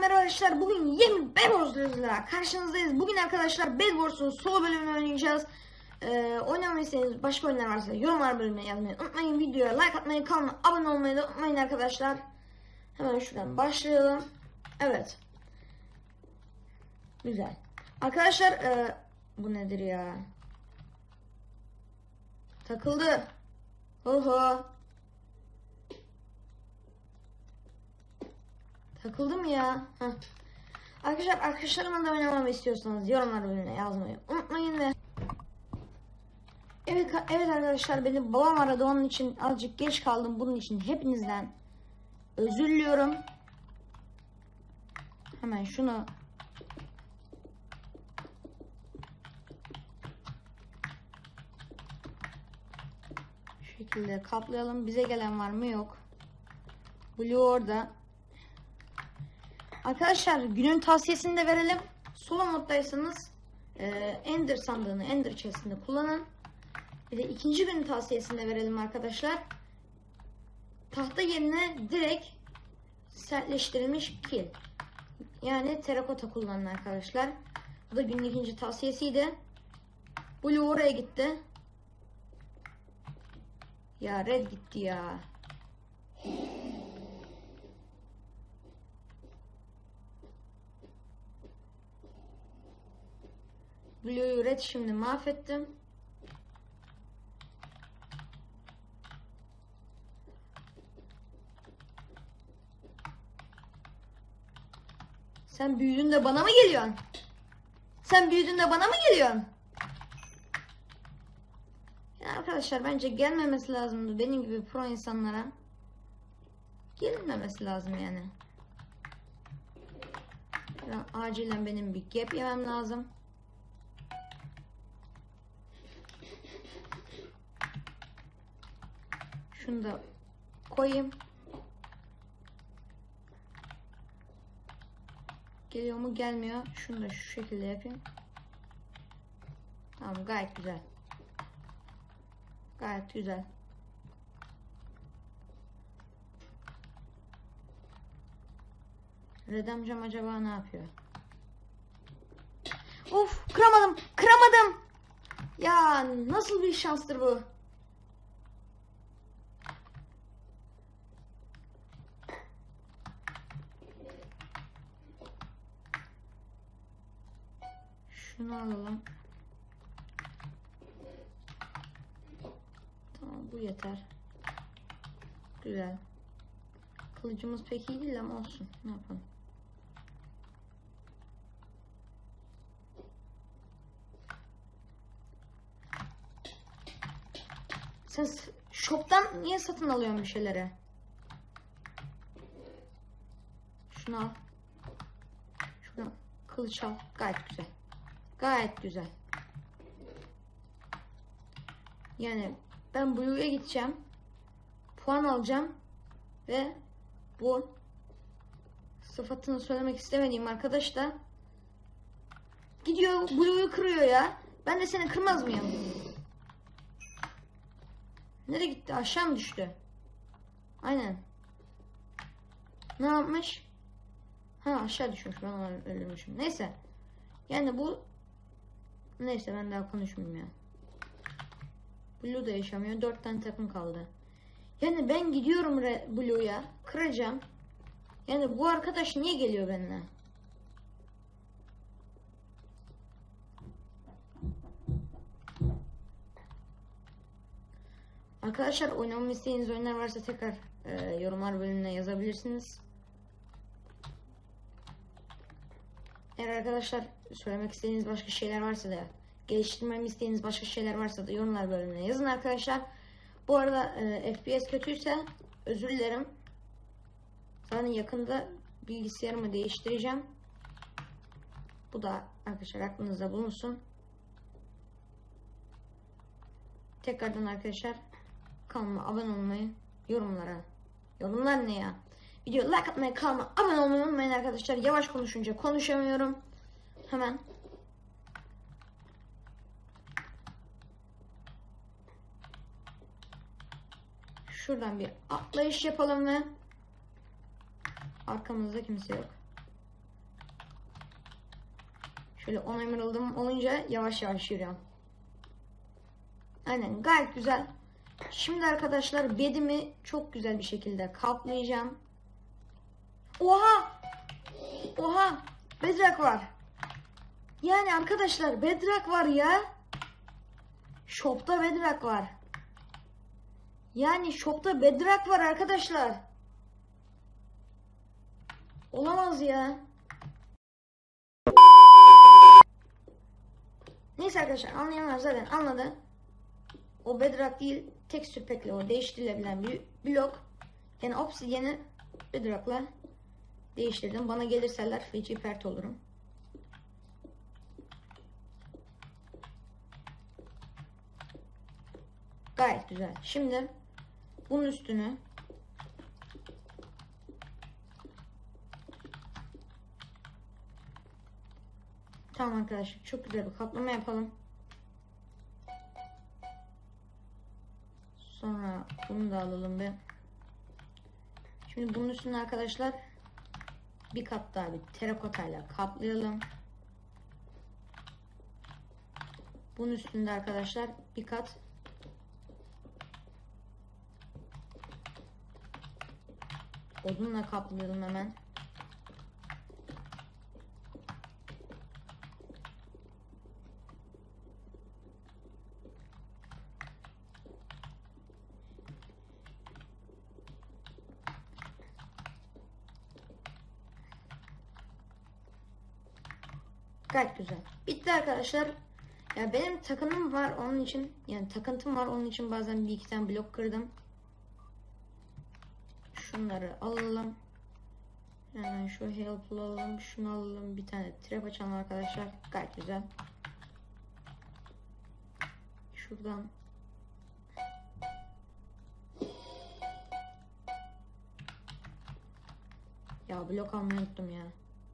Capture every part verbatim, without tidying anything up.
merhaba arkadaşlar. Bugün yeni Bed Wars'la karşınızdayız. Bugün arkadaşlar Bed Wars'un solo bölümünü oynayacağız. Ee, oynamayı istediğiniz başka oyunlar varsa yorumlar bölümüne yazmayı unutmayın. Videoya like atmayı, kanalıma abone olmayı da unutmayın arkadaşlar. Hemen şuradan başlayalım. Evet. Güzel. Arkadaşlar e, bu nedir ya? Takıldı. Oho. Takıldım ya. Heh. Arkadaşlar arkadaşlarımla da oynamamı istiyorsanız yorumlar bölümüne yazmayı unutmayın ve evet, evet arkadaşlar benim babam aradı, onun için azıcık geç kaldım. Bunun için hepinizden özür diliyorum. Hemen şunu şu şekilde kaplayalım. Bize gelen var mı? Yok. Blue orada. Arkadaşlar günün tavsiyesini de verelim. Solo moddaysanız e, Ender sandığını, Ender chest'ini kullanın. Bir de ikinci günün tavsiyesini de verelim arkadaşlar. Tahta yerine direkt sertleştirilmiş kil, yani terakota kullanın arkadaşlar. Bu da günün ikinci tavsiyesiydi. Blue oraya gitti. Ya red gitti ya. Blue'yu red şimdi mahvettim. Sen büyüdün de bana mı geliyorsun? Sen büyüdün de bana mı geliyorsun? Ya arkadaşlar bence gelmemesi lazımdı benim gibi pro insanlara. Gelinmemesi lazım yani. Ya, acilen benim bir gap yemem lazım. Şunu da koyayım. Geliyor mu gelmiyor. Şunu da şu şekilde yapayım. Tamam, gayet güzel. Gayet güzel. Red amcam acaba ne yapıyor? Of, kıramadım. Kıramadım. Ya nasıl bir şanstır bu? Şunu alalım. Tamam, bu yeter. Güzel. Kılıcımız pek iyi değil ama olsun. Ne yapalım? Sen shop'tan niye satın alıyorsun bir şeyleri? Şunu al. Şuradan kılıç al. Gayet güzel. Gayet güzel. Yani ben Blue'ya gideceğim. Puan alacağım. Ve bu sıfatını söylemek istemediğim arkadaş da gidiyor Blue'yu kırıyor ya. Ben de seni kırmaz mıyım? Nereye gitti? Aşağı mı düştü? Aynen. Ne yapmış? Ha, aşağı düşmüş. Ben onu öldürmüşüm. Neyse. Yani bu neyse, ben daha konuşmayayım ya. Blue da yaşamıyor. Dört tane takım kaldı. Yani ben gidiyorum Blue'ya. Kıracağım. Yani bu arkadaş niye geliyor benimle? Arkadaşlar oynamamı istediğiniz oyunlar varsa tekrar e, yorumlar bölümüne yazabilirsiniz. Eğer arkadaşlar söylemek istediğiniz başka şeyler varsa da, geliştirmemi istediğiniz başka şeyler varsa da yorumlar bölümüne yazın arkadaşlar. Bu arada e, F P S kötüyse özür dilerim. Zaten yakında bilgisayarımı değiştireceğim. Bu da arkadaşlar aklınızda bulunsun. Tekrardan arkadaşlar kanalıma abone olmayı, yorumlara, yorumlar ne ya? Video like atmayı, kanalıma abone olmayı unutmayın arkadaşlar. Yavaş konuşunca konuşamıyorum. Hemen şuradan bir atlayış yapalım ve arkamızda kimse yok. Şöyle on emerald'ım olunca yavaş yavaş yürüyorum. Aynen, gayet güzel. Şimdi arkadaşlar bedimi çok güzel bir şekilde kaplayacağım. Oha! Oha! Bedrock var. Yani arkadaşlar bedrock var ya. Shop'ta bedrock var. Yani shop'ta bedrock var arkadaşlar. Olamaz ya. Neyse arkadaşlar, anlayanlar zaten anladı. O bedrock değil, texture pack'le o değiştirilebilen bir blok. Yani obsidian'ı bedrock'la değiştirdim. Bana gelirseler feci pert olurum. Gayet güzel. Şimdi bunun üstünü tamam arkadaşlar, çok güzel bir kaplama yapalım. Sonra bunu da alalım be. Şimdi bunun üstüne arkadaşlar bir kat daha bir terakotayla kaplayalım. Bunun üstünde arkadaşlar bir kat odunla kaplayalım hemen. Gayet güzel. Bitti arkadaşlar. Ya benim takımım var onun için, yani takıntım var onun için bazen bir iki tane blok kırdım. Şunları alalım. Hemen şu help alalım. Şunu alalım. Bir tane trap açalım arkadaşlar. Gayet güzel. Şuradan ya blok almayı unuttum ya.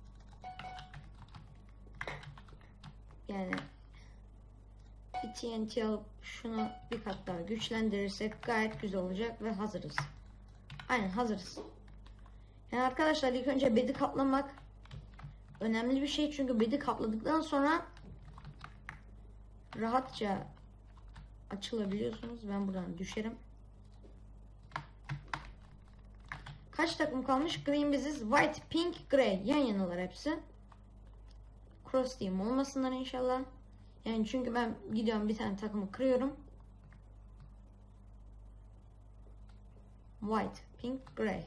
Yani bir T N T alıp şunu bir kat daha güçlendirirsek gayet güzel olacak ve hazırız. Aynen hazırız. Yani arkadaşlar ilk önce bedi kaplamak önemli bir şey, çünkü bedi kapladıktan sonra rahatça açılabiliyorsunuz. Ben buradan düşerim. Kaç takım kalmış? Green biziz. White, pink, grey. Yan yanalar hepsi. Cross team olmasınlar inşallah. Yani çünkü ben gidiyorum bir tane takımı kırıyorum. White, pink, grey.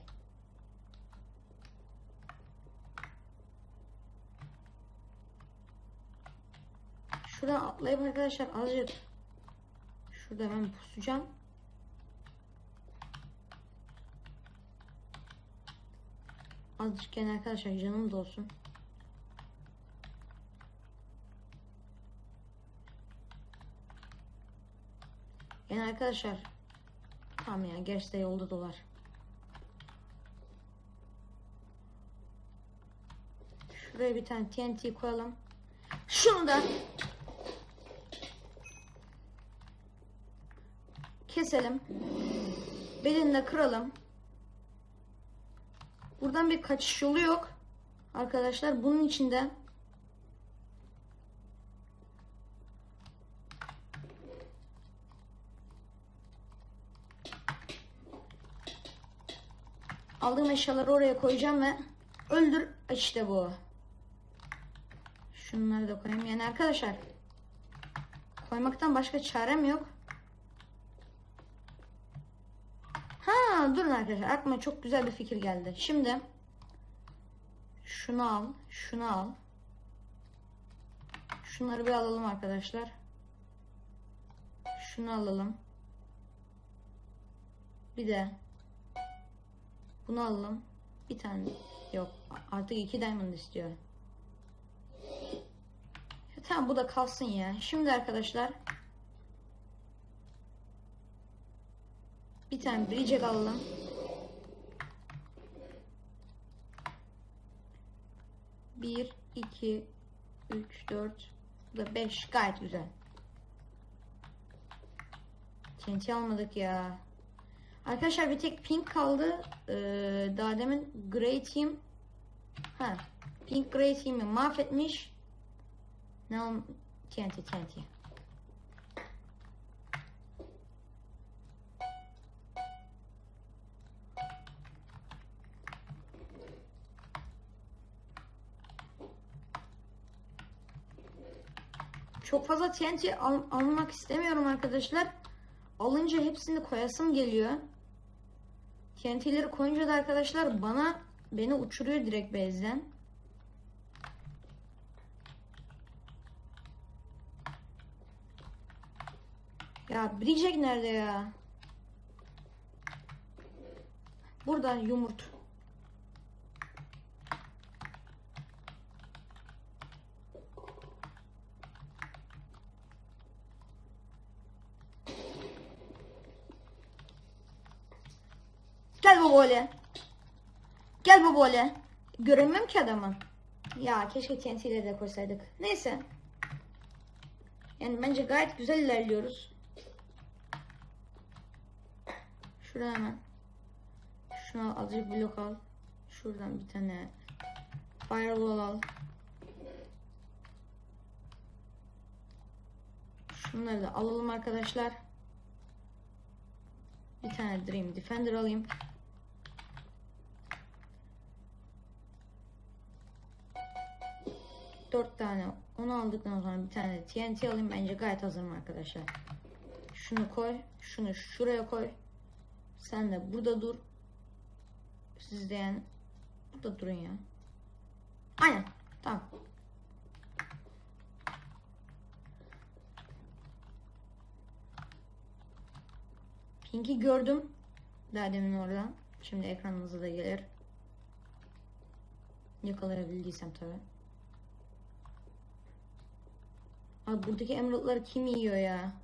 Şuradan atlayıp arkadaşlar azıcık şurada ben pusacağım. Azıcık yani arkadaşlar canım da olsun. Yani arkadaşlar tamam ya, gerisi de yolda dolar. Şuraya bir tane T N T koyalım. Şunu da keselim. Belini de kıralım. Buradan bir kaçış yolu yok. Arkadaşlar bunun içinde aldığım eşyaları oraya koyacağım ve öldür, işte bu. Şunları da koyayım. Yani arkadaşlar koymaktan başka çarem yok. Ha durun arkadaşlar, aklıma çok güzel bir fikir geldi. Şimdi şunu al, şunu al. Şunları bir alalım arkadaşlar. Şunu alalım. Bir de bunu alalım. Bir tane yok. Artık iki diamond istiyor. Ya, tamam bu da kalsın ya. Şimdi arkadaşlar bir tane bridge alalım. Bir, iki, üç, dört, bu da beş. Gayet güzel. T N T almadık ya. Arkadaşlar bir tek pink kaldı. Ee, daha demin grey team. Ha, pink grey team'i mahvetmiş. Ne al? T N T, T N T. Çok fazla T N T al almak istemiyorum arkadaşlar. Alınca hepsini koyasım geliyor. T N T'leri koyunca da arkadaşlar bana beni uçuruyor direkt base'den. Ya Bridgek nerede ya? Burada yumurt. Gel babole. Gel babole. Görünmem ki adamı. Ya keşke T N T'leri de koysaydık. Neyse. Yani bence gayet güzel ilerliyoruz. Şurada hemen. Şuna azıcık blok al. Şuradan bir tane firewall al. Şunları da alalım arkadaşlar. Bir tane Dream Defender alayım. Dört tane onu aldıktan sonra bir tane de T N T alayım. Bence gayet hazırım arkadaşlar. Şunu koy. Şunu şuraya koy. Sen de burada dur. Siz de yani burada durun ya. Aynen. Tamam. Pink'i gördüm. Daha demin oradan. Şimdi ekranınıza da gelir. Yakalayabildiysem tabi. Abi buradaki emerald'ları kim yiyor ya?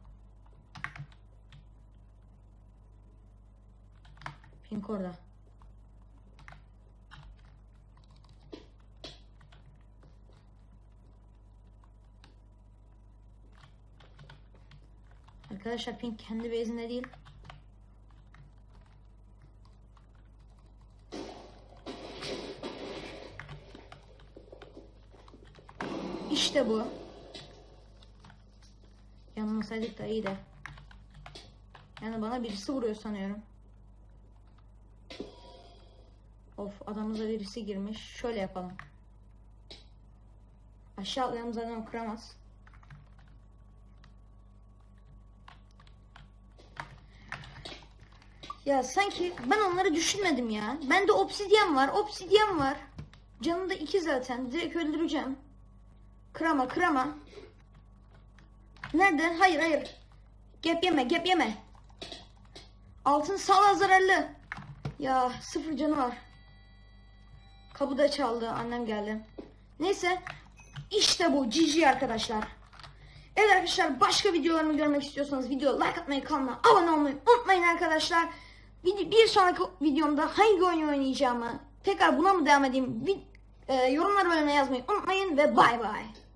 Pink orada. Arkadaşlar Pink kendi base'inde değil. İşte bu. Yanmasaydık da iyi de. Yani bana birisi vuruyor sanıyorum. Of, adamıza birisi girmiş. Şöyle yapalım. Aşağı atlayalım, zaten o kıramaz. Ya sanki ben onları düşünmedim ya. Bende obsidyen var, obsidyen var. Canım da iki zaten. Direkt öldüreceğim. Kırama, kırama. Nerede? Hayır, hayır. Gap yeme, gap yeme. Altın sağlığa zararlı. Ya sıfır canı var. Kapı da çaldı. Annem geldi. Neyse. İşte bu. G G arkadaşlar. Evet arkadaşlar, başka videolarımı görmek istiyorsanız video like atmayı, kanala abone olmayı unutmayın arkadaşlar. Bir sonraki videomda hangi oyunu oynayacağımı, tekrar buna mı devam edeyim, yorumlar bölümüne yazmayı unutmayın ve bay bay.